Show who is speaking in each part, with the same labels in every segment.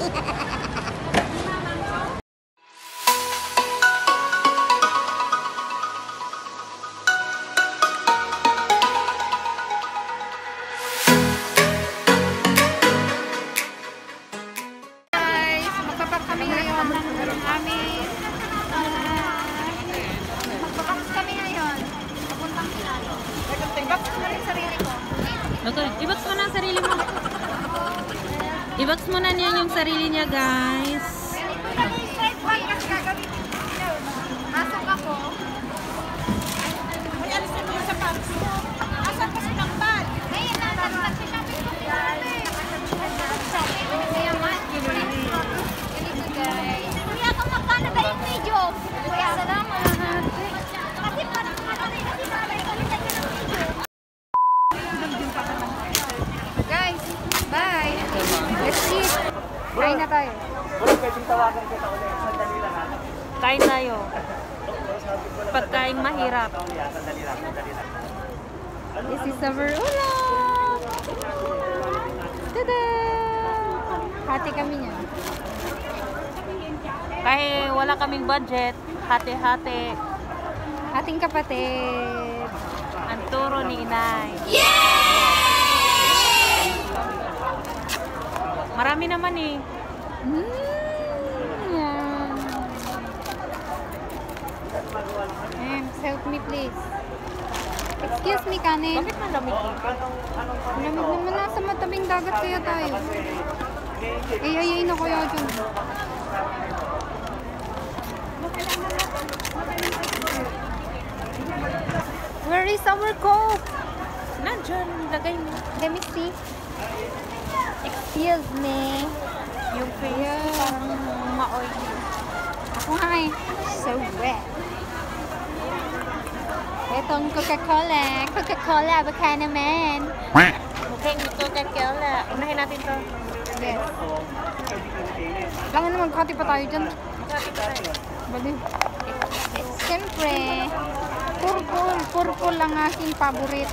Speaker 1: I-box mo na ang sarili mo. I-box mo na niya yung sarili niya, guys.
Speaker 2: Masok ako. May alis na mga sapatos mo. Asan kasi ng bag? Ngayon na, nag-shopping ko Kuya, kung magkano ba yung video? Kuya, salamat. Kasi parang natibabay kami sa ng video. Guys, bye. Let's eat. Kain na tayo.
Speaker 1: Kain tayo. Pagkain mahirap.
Speaker 2: This is our ulam. Tada! Hati kami niya.
Speaker 1: Kahit wala kaming budget, hati-hati.
Speaker 2: Ating kapatid.
Speaker 1: Ang turo ni Inay. Marami naman eh.
Speaker 2: Yeah. Help me please. Excuse me, Kanin.
Speaker 1: Bakit malamig dito?
Speaker 2: Lamig naman, nasa matabing dagat kaya tayo. Ay, na kaya dyan. Where is our coke?
Speaker 1: Nandyan, lagay mo.
Speaker 2: Let me see. Excuse me.
Speaker 1: Yung face parang ma-oily.
Speaker 2: Ako nga eh. So wet. Itong Coca-Cola. Coca-Cola, baka naman.
Speaker 1: Mukhang ito Coca-Cola. Unahin natin to.
Speaker 2: Yes. Kailangan naman magkati pa tayo dyan.
Speaker 1: Magkati pa tayo.
Speaker 2: Bali. Siyempre, purple. Purple ang aking paborit.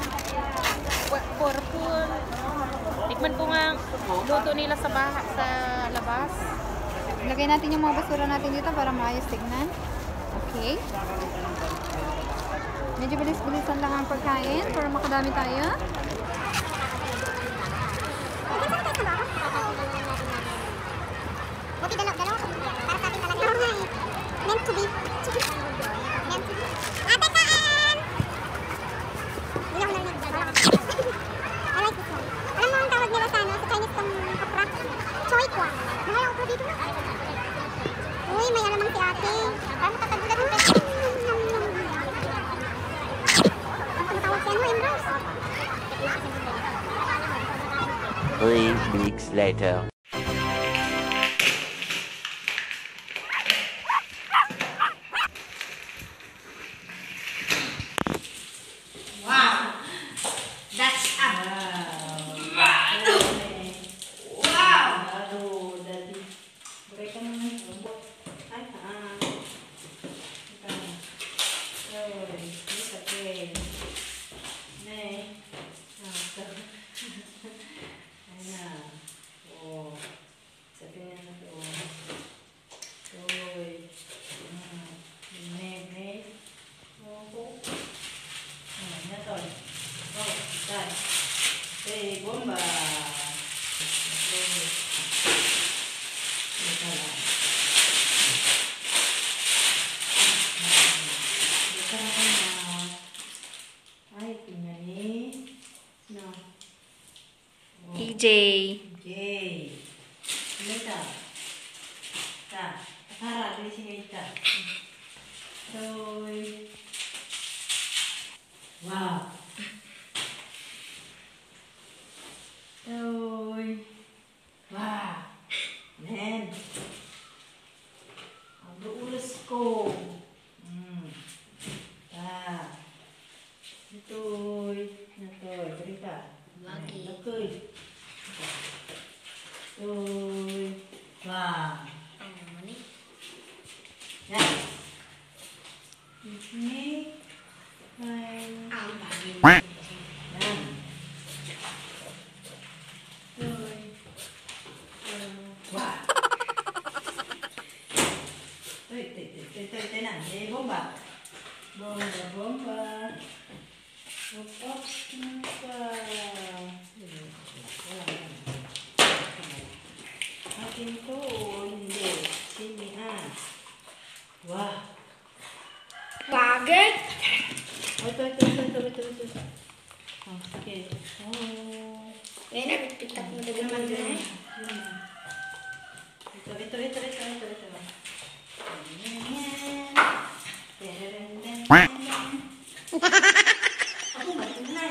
Speaker 1: Purple. Tikman ko nga luto nila sa sa labas.
Speaker 2: Lagay natin yung mga basura natin dito para maayos tignan. Okay. Medyo bilis-bilisan lang ang pagkain para makadami tayo.
Speaker 3: Buti galaw-galaw. Para sa atin talaga. Meant to be. Meant to be. Ate, kaan! Hindi ako narinig. I like this one. Alam mo ang tawag nila sa Chinese tong okra? Choy kwa. Mahal ang okra dito na. Uy, may alamang si ate. Paano katagulat ang pwede? Ang tumatawag siya mo, Emrose.
Speaker 4: 3 weeks later.
Speaker 2: EJ.
Speaker 1: Wow. Wow. Man. Ang ulas ko. Ito'y. Berita. Lagi. Ito'y. Wow. Yan. Ini. Yan. Wow. Akin to o hindi? Sini Wah.
Speaker 2: Bakit?
Speaker 1: Ito. Oh, sige. Oh.
Speaker 2: Eh, nagpitak mo na naman dyan.
Speaker 1: Ito.
Speaker 2: Ako ba ito na?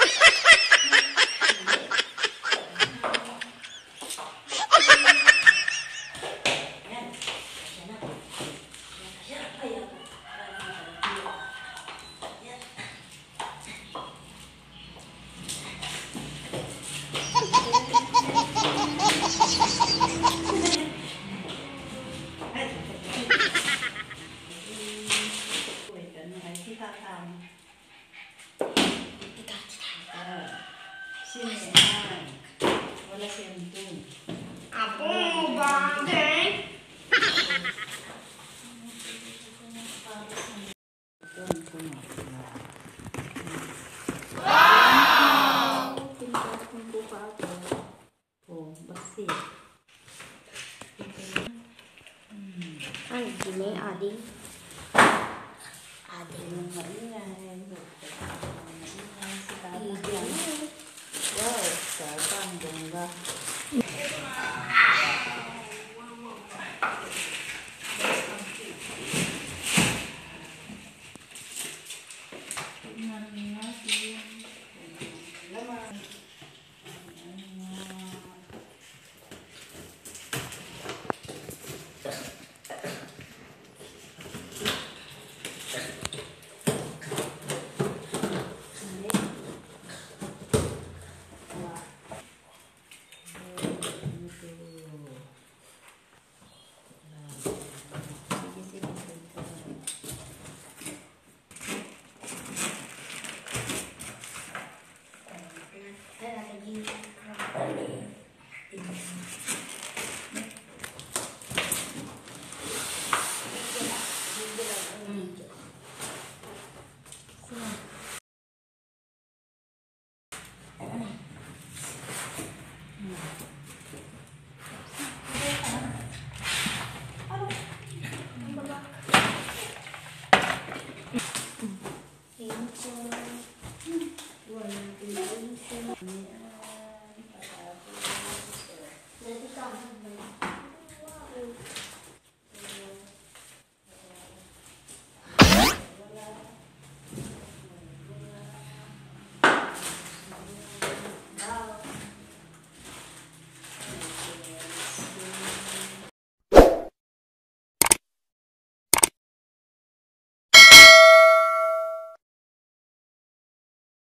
Speaker 1: Wala siyang dun.
Speaker 2: Ako, bakit?
Speaker 1: Oh, basi.
Speaker 2: Ay, gini, ading. Ading.
Speaker 1: Maingay. Si Tata yan. Wow, sarang bongga.